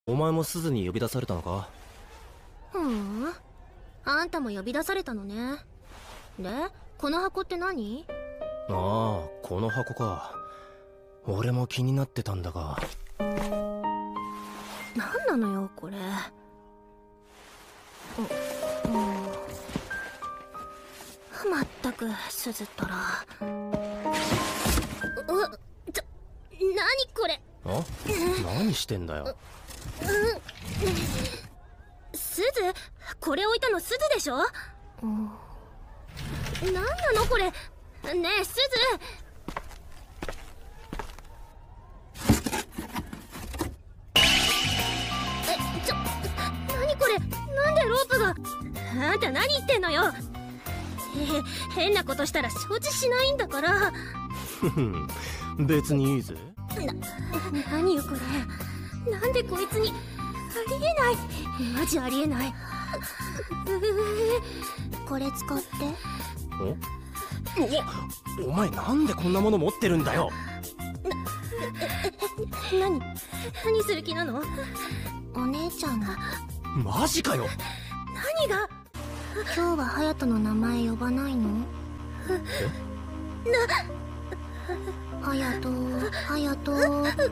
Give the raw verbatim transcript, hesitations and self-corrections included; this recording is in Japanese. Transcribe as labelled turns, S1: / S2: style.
S1: お前も鈴に呼び出されたのか？
S2: ふん、あんたも呼び出されたのね。で、この箱って何？
S1: ああ、この箱か。俺も気になってたんだが。
S2: 何なのよこれ。う、うん、まったく鈴ったら。う、ちょ、何これ。
S1: あ、何してんだよ。
S2: 鈴？これ置いたの鈴でしょ？うん、何なのこれ。ねえ鈴。え、ちょ、何これ。なんでロープが。あんた何言ってんのよ。へ、変なことしたら承知しないんだから。
S1: ふふん、別にいいぜ。
S2: な、何よこれ。なんでこいつに。ありえない。マジありえない。これ使って。
S1: お、お前なんでこんなもの持ってるんだよ。
S2: な、何、何する気なの？お姉ちゃんが。
S1: マジかよ。
S2: 何が？今日は隼人の名前呼ばないの？な、隼人、隼人って。